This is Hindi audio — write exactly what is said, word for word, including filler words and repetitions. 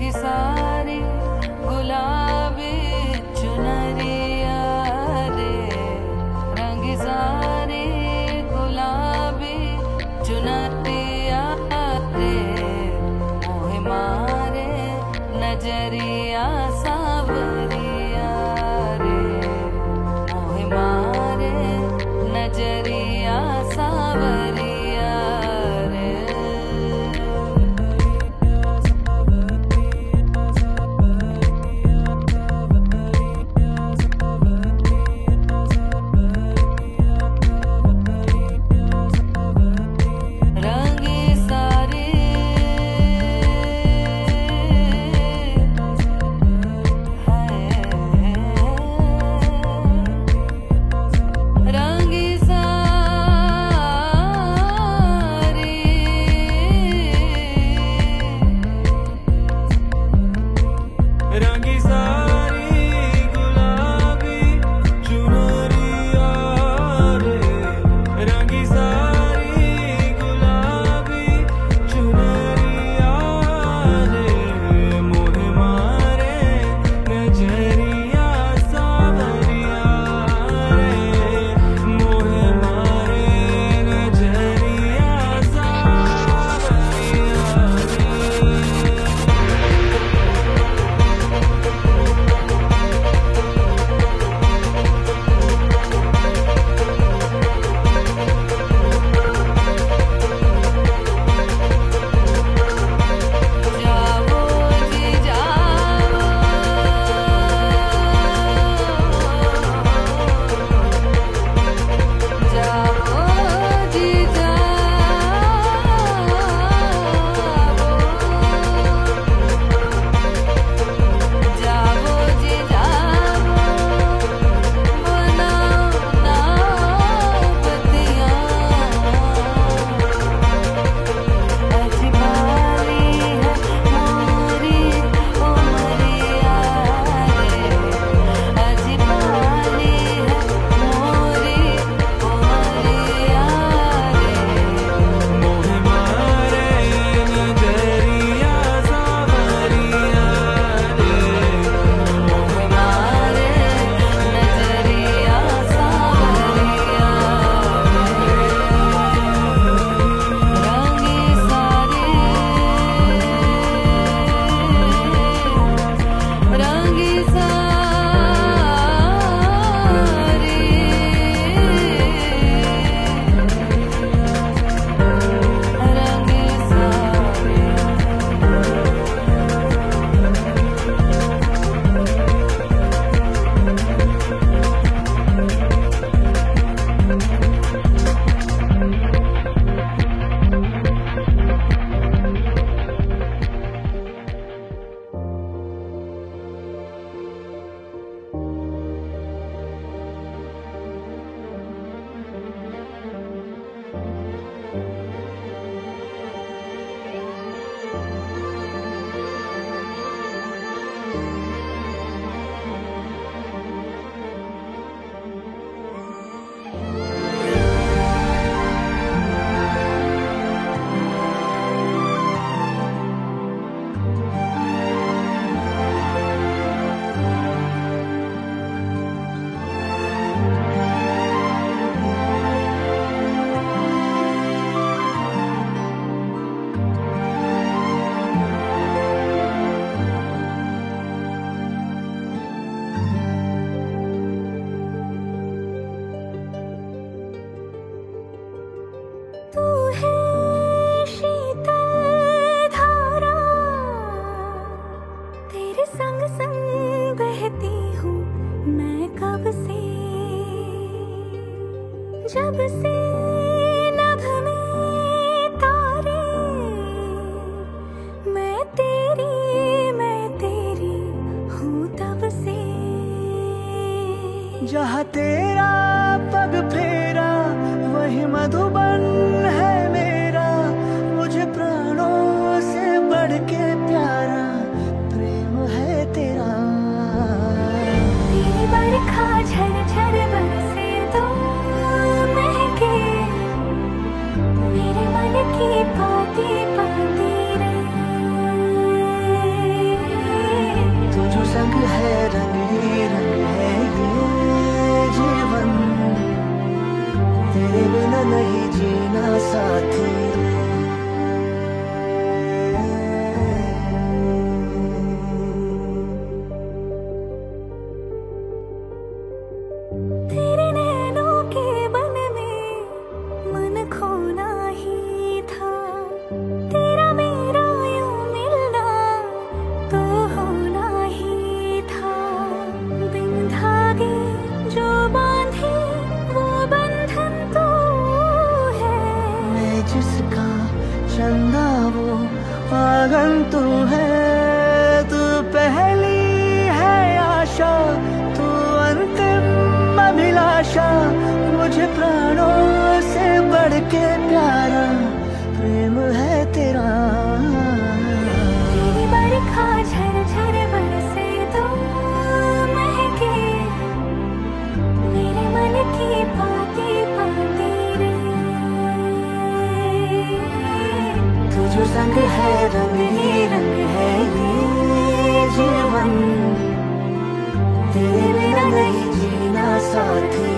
रंगी सारी गुलाबी चुनरिया रे, रंगी सारी गुलाबी चुनरिया रे, मोहे मारे नजरिया सावरिया रे, मोहे मारे नजरिया सावरिया रे। रंगी सारी रंगी सारी रंगी सारी गुलाबी चुनरिया रे, रंगी सारी गुलाबी चुनरिया रे, मोहे मारे नजरिया सावरिया रे, मोहे मारे नजरिया सावरिया जाओ जी जाओ, जाओ जी जाओ, जाओ जी जाओ, बनाओ नावतिया, अजमाली है मोरी उमरिया रे, अजमाली है मोरी उमरिया रे, मोहे मारे नजरिया सावरिया रे, मोहे मारे नजरिया सावरिया रे। रंगी सारी रंगी सारी रंगी सारी तू है शीतल धारा, तेरे संग संग बहती हूँ मैं कब से, जब से नभ में तारे, मैं तेरी मैं तेरी हूँ तब से। जहाँ तेरा पग फेरा वही मधुबन है मेरा, मुझे प्राणों से बढ़ के प्यारा प्रेम है तेरा। तेरी बरखा झरझर बरसे तो महके, मेरे मन की पाती पाती रे, के प्यारा प्रेम है तेरा। तेरी बरखा झरझर बरसे तो महके मेरे मन की पाती पाती रे। तू जो संग है रंग ही रंग है ये जीवन, तेरे बिना नहीं जीना साथी।